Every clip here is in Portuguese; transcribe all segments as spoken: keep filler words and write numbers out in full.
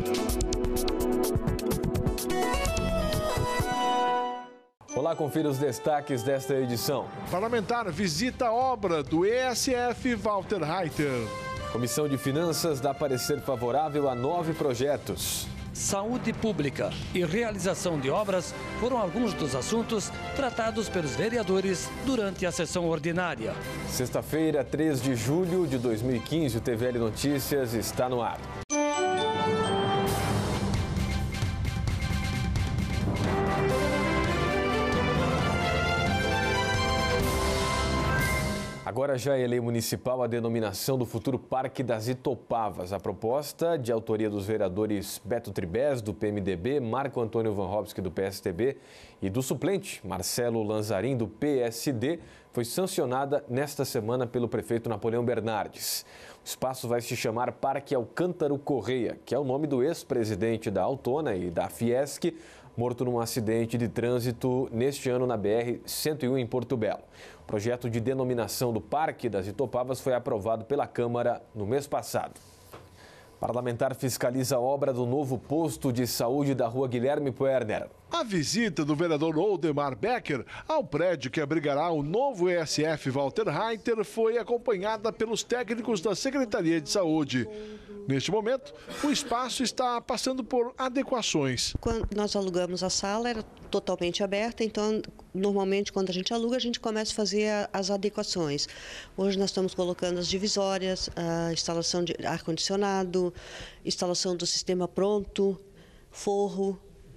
Olá, confira os destaques desta edição. Parlamentar visita a obra do E S F Walter Reiter. Comissão de Finanças dá parecer favorável a nove projetos. Saúde pública e realização de obras foram alguns dos assuntos tratados pelos vereadores durante a sessão ordinária. Sexta-feira, três de julho de dois mil e quinze, o T V L Notícias está no ar. Agora já é lei municipal a denominação do futuro Parque das Itopavas. A proposta, de autoria dos vereadores Beto Tribes, do P M D B, Marco Antônio Van Robski, do P S T B, e do suplente Marcelo Lanzarin, do P S D, foi sancionada nesta semana pelo prefeito Napoleão Bernardes. O espaço vai se chamar Parque Alcântaro Correia, que é o nome do ex-presidente da Autona e da Fiesc, morto num acidente de trânsito neste ano na B R cento e um em Porto Belo. O projeto de denominação do Parque das Itopavas foi aprovado pela Câmara no mês passado. Parlamentar fiscaliza a obra do novo posto de saúde da rua Guilherme Puerner. A visita do vereador Oldemar Becker ao prédio que abrigará o novo E S F Walter Reiter foi acompanhada pelos técnicos da Secretaria de Saúde. Neste momento, o espaço está passando por adequações. Quando nós alugamos a sala, era totalmente aberta, então, normalmente, quando a gente aluga, a gente começa a fazer as adequações. Hoje nós estamos colocando as divisórias, a instalação de ar-condicionado, instalação do sistema pronto, forro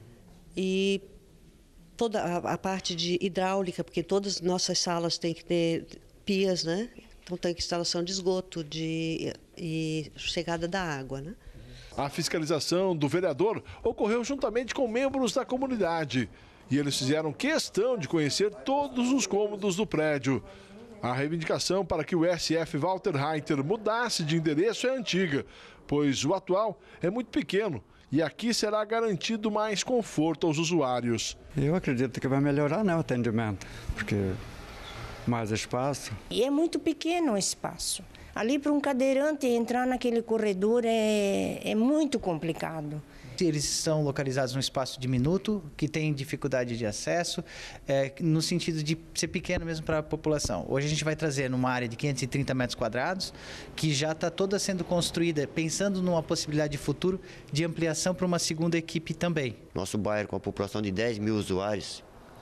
e toda a, a parte de hidráulica, porque todas as nossas salas têm que ter pias, né? Então tem instalação de esgoto de, e chegada da água, né? A fiscalização do vereador ocorreu juntamente com membros da comunidade. E eles fizeram questão de conhecer todos os cômodos do prédio. A reivindicação para que o E S F Walter Reiter mudasse de endereço é antiga, pois o atual é muito pequeno e aqui será garantido mais conforto aos usuários. Eu acredito que vai melhorar, né, o atendimento, porque mais espaço. E é muito pequeno o espaço. Ali para um cadeirante entrar naquele corredor é, é muito complicado. Eles são localizados num espaço diminuto, que tem dificuldade de acesso, é, no sentido de ser pequeno mesmo para a população. Hoje a gente vai trazer numa área de quinhentos e trinta metros quadrados, que já está toda sendo construída, pensando numa possibilidade de futuro de ampliação para uma segunda equipe também. Nosso bairro, com a população de dez mil usuários,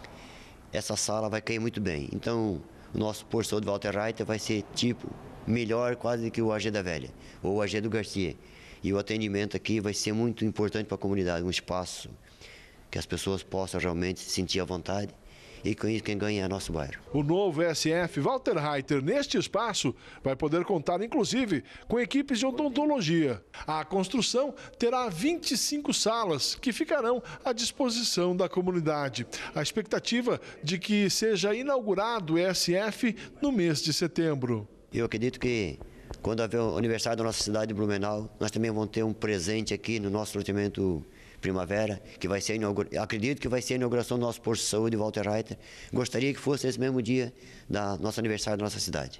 essa sala vai cair muito bem. Então, o nosso posto de saúde Walter Reiter vai ser tipo melhor quase que o A G da Velha, ou o A G do Garcia. E o atendimento aqui vai ser muito importante para a comunidade, um espaço que as pessoas possam realmente se sentir à vontade e com isso quem ganha é nosso bairro. O novo E S F Walter Reiter, neste espaço, vai poder contar inclusive com equipes de odontologia. A construção terá vinte e cinco salas que ficarão à disposição da comunidade. A expectativa de que seja inaugurado o E S F no mês de setembro. Eu acredito que quando haver o aniversário da nossa cidade de Blumenau, nós também vamos ter um presente aqui no nosso loteamento Primavera, que vai ser inaugurado. Acredito que vai ser a inauguração do nosso posto de saúde Walter Reiter. Gostaria que fosse esse mesmo dia do nosso aniversário da nossa cidade.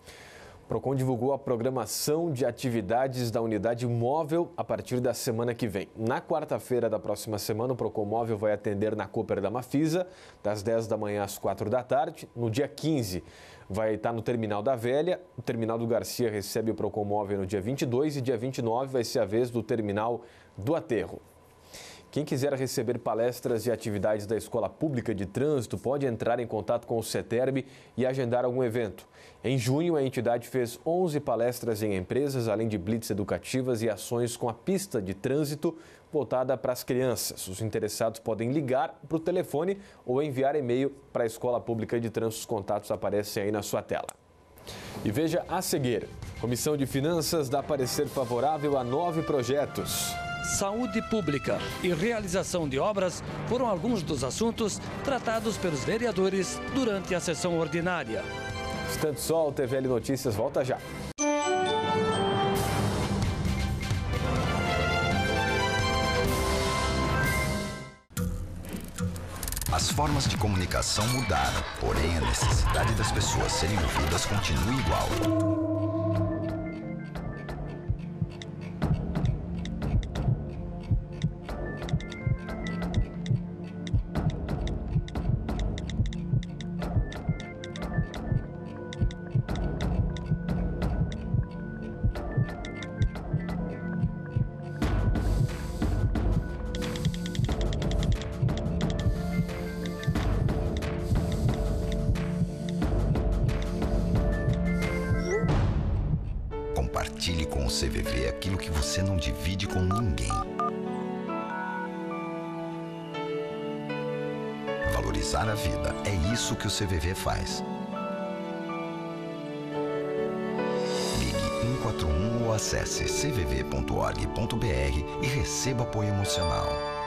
O Procon divulgou a programação de atividades da unidade móvel a partir da semana que vem. Na quarta-feira da próxima semana, o Procon Móvel vai atender na Cooper da Mafisa, das dez da manhã às quatro da tarde. No dia quinze, vai estar no Terminal da Velha. O Terminal do Garcia recebe o Procon Móvel no dia vinte e dois e dia vinte e nove vai ser a vez do Terminal do Aterro. Quem quiser receber palestras e atividades da Escola Pública de Trânsito pode entrar em contato com o CETERB e agendar algum evento. Em junho, a entidade fez onze palestras em empresas, além de blitz educativas e ações com a pista de trânsito voltada para as crianças. Os interessados podem ligar para o telefone ou enviar e-mail para a Escola Pública de Trânsito. Os contatos aparecem aí na sua tela. E veja a seguir. Comissão de Finanças dá parecer favorável a nove projetos. Saúde pública e realização de obras foram alguns dos assuntos tratados pelos vereadores durante a sessão ordinária. Instante só, o T V L Notícias volta já. As formas de comunicação mudaram, porém a necessidade das pessoas serem ouvidas continua igual. C V V aquilo que você não divide com ninguém. Valorizar a vida, é isso que o C V V faz. Ligue um quatro um ou acesse c v v ponto org ponto b r e receba apoio emocional.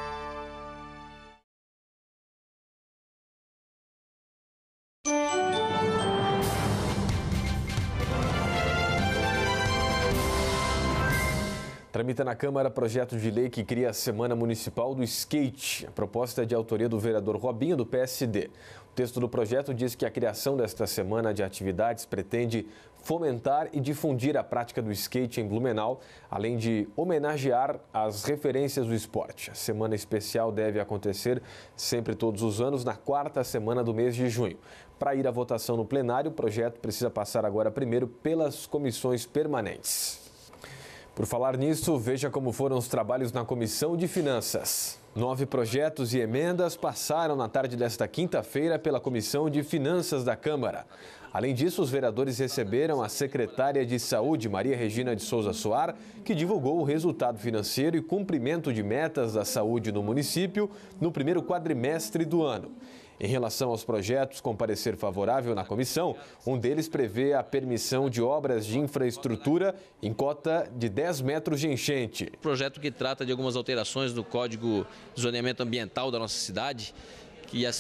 Tramita na Câmara projeto de lei que cria a Semana Municipal do Skate. A proposta é de autoria do vereador Robinho, do P S D. O texto do projeto diz que a criação desta semana de atividades pretende fomentar e difundir a prática do skate em Blumenau, além de homenagear as referências do esporte. A semana especial deve acontecer sempre todos os anos, na quarta semana do mês de junho. Para ir à votação no plenário, o projeto precisa passar agora primeiro pelas comissões permanentes. Por falar nisso, veja como foram os trabalhos na Comissão de Finanças. Nove projetos e emendas passaram na tarde desta quinta-feira pela Comissão de Finanças da Câmara. Além disso, os vereadores receberam a secretária de Saúde, Maria Regina de Souza Soar, que divulgou o resultado financeiro e cumprimento de metas da saúde no município no primeiro quadrimestre do ano. Em relação aos projetos com parecer favorável na comissão, um deles prevê a permissão de obras de infraestrutura em cota de dez metros de enchente. Projeto que trata de algumas alterações do Código de Zoneamento Ambiental da nossa cidade, que as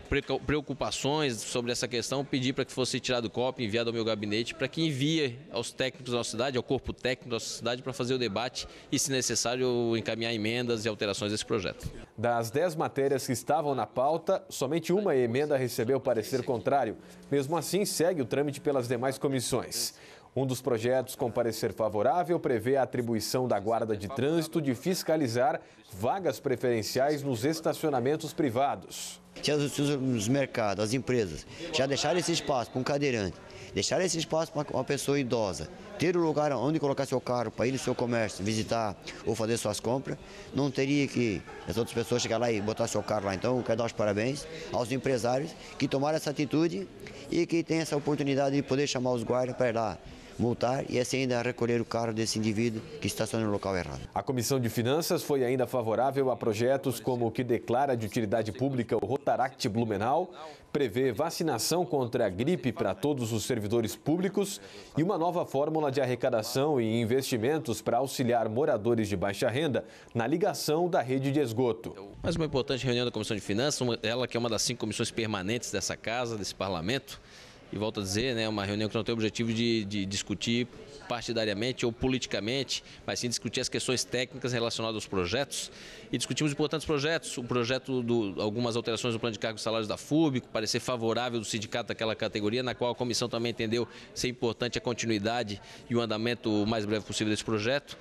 preocupações sobre essa questão, pedi para que fosse tirado cópia, enviado ao meu gabinete, para que envie aos técnicos da nossa cidade, ao corpo técnico da nossa cidade, para fazer o debate e, se necessário, encaminhar emendas e alterações desse projeto. Das dez matérias que estavam na pauta, somente uma emenda recebeu parecer contrário. Mesmo assim, segue o trâmite pelas demais comissões. Um dos projetos com parecer favorável prevê a atribuição da Guarda de Trânsito de fiscalizar vagas preferenciais nos estacionamentos privados. Se os mercados, as empresas, já deixarem esse espaço para um cadeirante, deixarem esse espaço para uma pessoa idosa, ter um lugar onde colocar seu carro para ir no seu comércio, visitar ou fazer suas compras, não teria que as outras pessoas chegar lá e botar seu carro lá. Então, eu quero dar os parabéns aos empresários que tomaram essa atitude e que têm essa oportunidade de poder chamar os guardas para ir lá multar e assim ainda recolher o carro desse indivíduo que estaciona no local errado. A Comissão de Finanças foi ainda favorável a projetos como o que declara de utilidade pública o Rotaract Blumenau, prevê vacinação contra a gripe para todos os servidores públicos e uma nova fórmula de arrecadação e investimentos para auxiliar moradores de baixa renda na ligação da rede de esgoto. Mais uma importante reunião da Comissão de Finanças, ela que é uma das cinco comissões permanentes dessa casa, desse parlamento. E volto a dizer, né, uma reunião que não tem o objetivo de, de discutir partidariamente ou politicamente, mas sim discutir as questões técnicas relacionadas aos projetos. E discutimos importantes projetos, o projeto de algumas alterações do plano de cargos e salários da F U B, parecer favorável do sindicato daquela categoria, na qual a comissão também entendeu ser importante a continuidade e o andamento o mais breve possível desse projeto.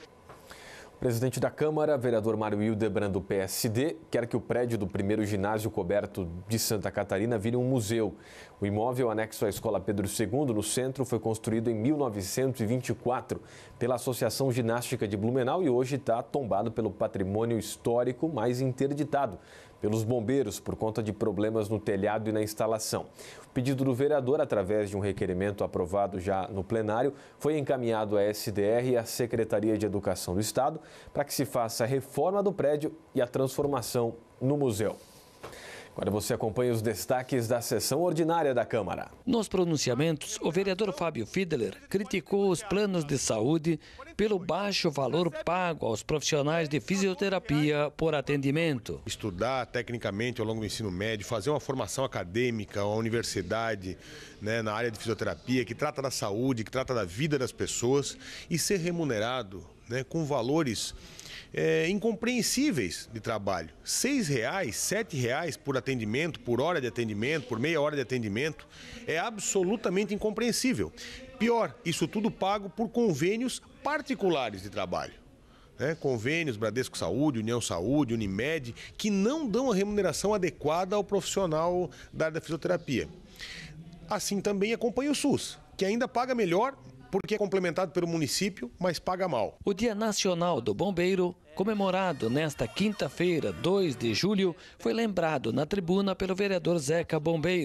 O presidente da Câmara, vereador Mário Hildebrand, do P S D, quer que o prédio do primeiro ginásio coberto de Santa Catarina vire um museu. O imóvel anexo à Escola Pedro segundo, no centro, foi construído em mil novecentos e vinte e quatro pela Associação Ginástica de Blumenau e hoje está tombado pelo patrimônio histórico, mas interditado pelos bombeiros por conta de problemas no telhado e na instalação. O pedido do vereador, através de um requerimento aprovado já no plenário, foi encaminhado à S D R e à Secretaria de Educação do Estado para que se faça a reforma do prédio e a transformação no museu. Agora você acompanha os destaques da sessão ordinária da Câmara. Nos pronunciamentos, o vereador Fábio Fiedler criticou os planos de saúde pelo baixo valor pago aos profissionais de fisioterapia por atendimento. Estudar tecnicamente ao longo do ensino médio, fazer uma formação acadêmica, uma universidade, né, na área de fisioterapia, que trata da saúde, que trata da vida das pessoas e ser remunerado, né, com valores É, incompreensíveis de trabalho. Seis reais, sete reais por atendimento, por hora de atendimento, por meia hora de atendimento, é absolutamente incompreensível. Pior, isso tudo pago por convênios particulares de trabalho. Né? Convênios Bradesco Saúde, União Saúde, Unimed, que não dão a remuneração adequada ao profissional da área da fisioterapia. Assim também acompanha o SUS, que ainda paga melhor, porque é complementado pelo município, mas paga mal. O Dia Nacional do Bombeiro, comemorado nesta quinta-feira, dois de julho, foi lembrado na tribuna pelo vereador Zeca Bombeiro.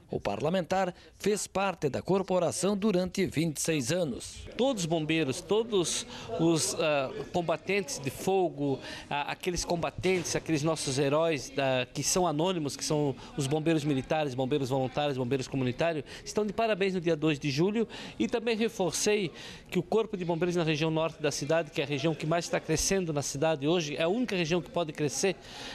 O parlamentar fez parte da corporação durante vinte e seis anos. Todos os bombeiros, todos os uh, combatentes de fogo, uh, aqueles combatentes, aqueles nossos heróis uh, que são anônimos, que são os bombeiros militares, bombeiros voluntários, bombeiros comunitários, estão de parabéns no dia dois de julho. E também reforcei que o Corpo de Bombeiros na região norte da cidade, que é a região que mais está crescendo na cidade hoje, é a única região que pode crescer,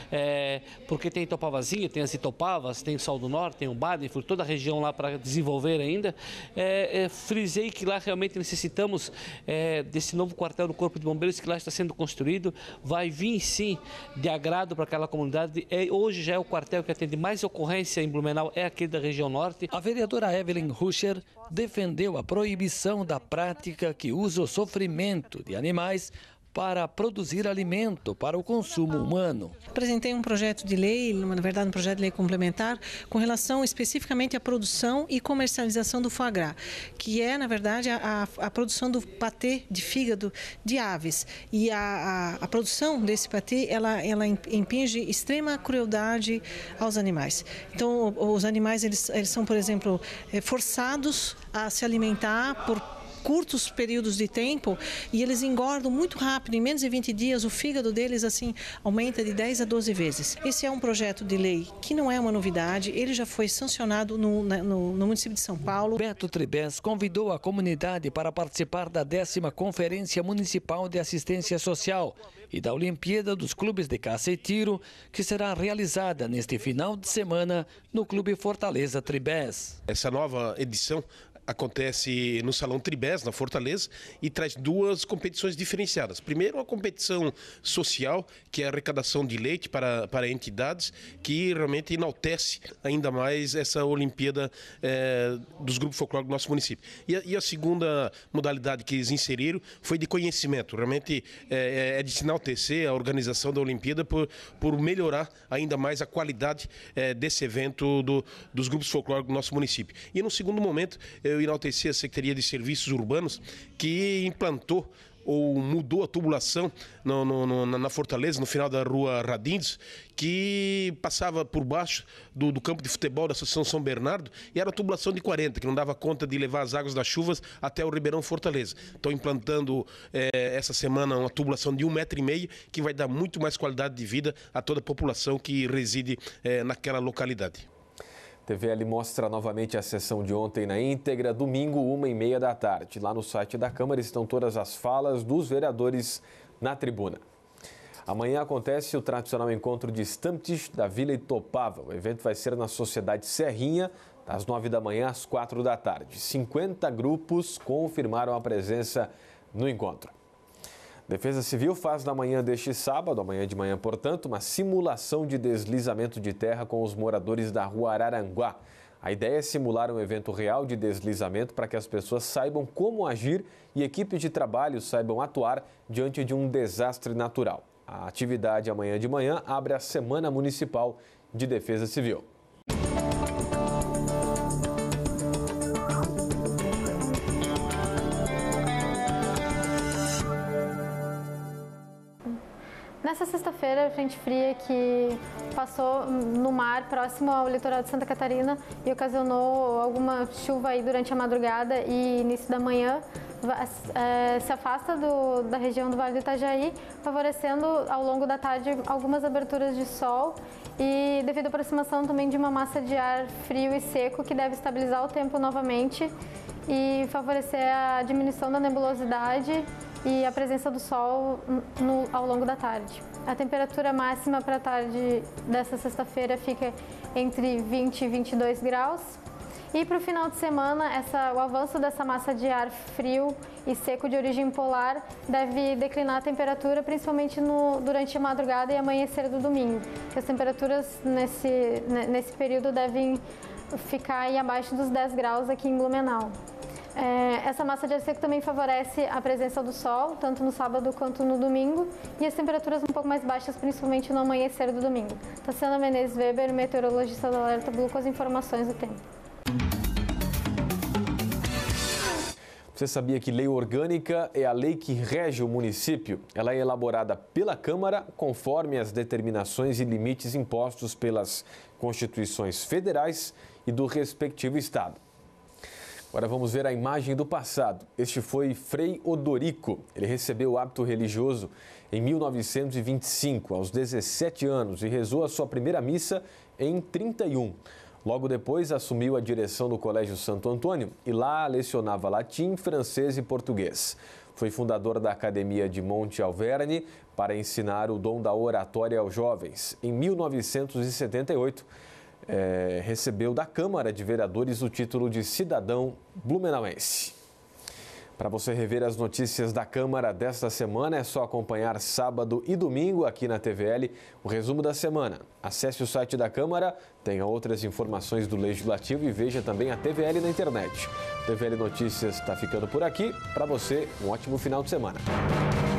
é, porque tem Itopavazinho, tem as Itopavas, tem o Sol do Norte, tem o Baden, toda a região lá para desenvolver ainda. É, é, frisei que lá realmente necessitamos é, desse novo quartel do Corpo de Bombeiros que lá está sendo construído. Vai vir sim de agrado para aquela comunidade. É, hoje já é o quartel que atende mais ocorrência em Blumenau, é aquele da região norte. A vereadora Evelyn Ruscher defendeu a proibição da prática que usa o sofrimento de animais para produzir alimento para o consumo humano. Apresentei um projeto de lei, na verdade um projeto de lei complementar, com relação especificamente à produção e comercialização do foie gras, que é, na verdade, a, a, a produção do patê de fígado de aves. E a, a, a produção desse patê, ela, ela impinge extrema crueldade aos animais. Então, os animais, eles, eles são, por exemplo, forçados a se alimentar por curtos períodos de tempo e eles engordam muito rápido. Em menos de vinte dias, o fígado deles assim aumenta de dez a doze vezes. Esse é um projeto de lei que não é uma novidade, ele já foi sancionado no, no, no município de São Paulo. Beto Tribes convidou a comunidade para participar da décima Conferência Municipal de Assistência Social e da Olimpíada dos Clubes de Caça e Tiro, que será realizada neste final de semana no Clube Fortaleza Tribes. Essa nova edição acontece no Salão Tribes, na Fortaleza, e traz duas competições diferenciadas. Primeiro, a competição social, que é a arrecadação de leite para, para entidades, que realmente enaltece ainda mais essa Olimpíada é, dos grupos folclóricos do nosso município. E a, e a segunda modalidade que eles inseriram foi de conhecimento. Realmente é, é de se enaltecer a organização da Olimpíada por, por melhorar ainda mais a qualidade é, desse evento do, dos grupos folclóricos do nosso município. E no segundo momento, eu enalteci a Secretaria de Serviços Urbanos, que implantou ou mudou a tubulação no, no, no, na Fortaleza, no final da rua Radindes, que passava por baixo do, do campo de futebol da Associação São Bernardo, e era a tubulação de quarenta, que não dava conta de levar as águas das chuvas até o Ribeirão Fortaleza. Estão implantando é, essa semana uma tubulação de um metro e meio, que vai dar muito mais qualidade de vida a toda a população que reside é, naquela localidade. A T V L mostra novamente a sessão de ontem na íntegra, domingo, uma e meia da tarde. Lá no site da Câmara estão todas as falas dos vereadores na tribuna. Amanhã acontece o tradicional encontro de Stammtisch da Vila Itopava. O evento vai ser na Sociedade Serrinha, das nove da manhã às quatro da tarde. cinquenta grupos confirmaram a presença no encontro. Defesa Civil faz na manhã deste sábado, amanhã de manhã, portanto, uma simulação de deslizamento de terra com os moradores da rua Araranguá. A ideia é simular um evento real de deslizamento para que as pessoas saibam como agir e equipes de trabalho saibam atuar diante de um desastre natural. A atividade amanhã de manhã abre a Semana Municipal de Defesa Civil. Nessa sexta-feira, a frente fria que passou no mar próximo ao litoral de Santa Catarina e ocasionou alguma chuva aí durante a madrugada e início da manhã, é, se afasta do, da região do Vale do Itajaí, favorecendo ao longo da tarde algumas aberturas de sol e devido à aproximação também de uma massa de ar frio e seco que deve estabilizar o tempo novamente e favorecer a diminuição da nebulosidade e a presença do sol no, ao longo da tarde. A temperatura máxima para a tarde dessa sexta-feira fica entre vinte e vinte e dois graus. E para o final de semana, essa, o avanço dessa massa de ar frio e seco de origem polar deve declinar a temperatura, principalmente no, durante a madrugada e amanhecer do domingo. As temperaturas nesse, nesse período devem ficar aí abaixo dos dez graus aqui em Blumenau. É, essa massa de ar seco também favorece a presença do sol, tanto no sábado quanto no domingo, e as temperaturas um pouco mais baixas, principalmente no amanhecer do domingo. Tassiana Menezes Weber, meteorologista do Alerta Blue, com as informações do tempo. Você sabia que lei orgânica é a lei que rege o município? Ela é elaborada pela Câmara conforme as determinações e limites impostos pelas constituições federais e do respectivo estado. Agora vamos ver a imagem do passado. Este foi Frei Odorico. Ele recebeu o hábito religioso em mil novecentos e vinte e cinco, aos dezessete anos, e rezou a sua primeira missa em trinta e um. Logo depois, assumiu a direção do Colégio Santo Antônio e lá lecionava latim, francês e português. Foi fundador da Academia de Monte Alverne para ensinar o dom da oratória aos jovens. Em mil novecentos e setenta e oito, É, recebeu da Câmara de Vereadores o título de cidadão blumenauense. Para você rever as notícias da Câmara desta semana, é só acompanhar sábado e domingo aqui na T V L o resumo da semana. Acesse o site da Câmara, tenha outras informações do Legislativo e veja também a T V L na internet. T V L Notícias está ficando por aqui. Para você, um ótimo final de semana.